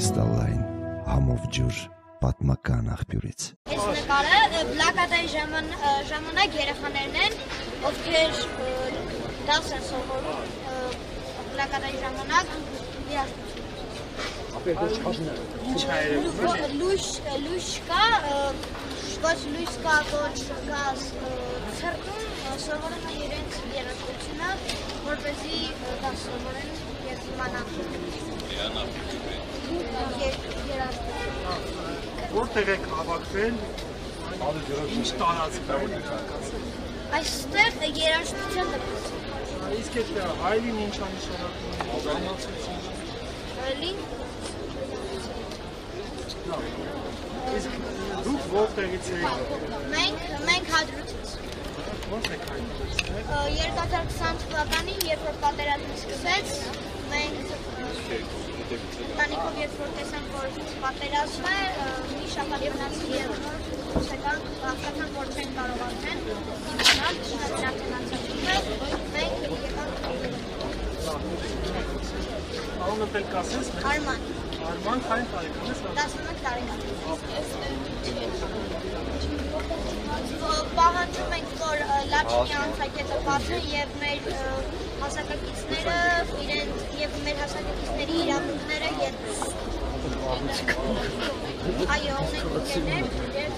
կրիստալային համով ջուր պատմական աղբյուրից։ Այս նկարը բլակատայի ժամանակ երեխաներն են, ովքեր դաս են սովորում բլակատայի ժամանակ երաժշտություն։ Լույս կա, ոչ լույս կա, ոչ գազ ցրտում, սովորում են իրենց երաժշտությունը, որպեսզի դաս սովորեն և իմանան երաժշտություն։ Որտեղ եք հավաքվել, ինչ տարածքներ եք։ Այստեղ երաժշտության դպրոցը։ Իսկ այդտեղ հայլին ինչ անշանակում է, համացություն։ Հայլին։ Իսկ դուք որտեղից եք։ Մենք Հադրութից։ Ո՞նց եք հայտնվել։ 2020 թվականին, երբ որ պատերազմը սկսեց, մենք ընտանիքով երբ որ տեսանք, որ պատերազմ է, մի շաբաթ մնացի և հասկացանք, որ չեն կարող արդեն իմանալ, շնորհիվ արդեն անցածում է, մենք եկանք Անունդ էլ կասես։ Արման։ Արման քանի տարեկան ես։ 11 տարեկան։ Պահանջում ենք, որ Լաչինի անցակետը բացեն և մեր հասակակիցները և մեր հասակակիցների իրավունքները այո, ունենք ընկերներ,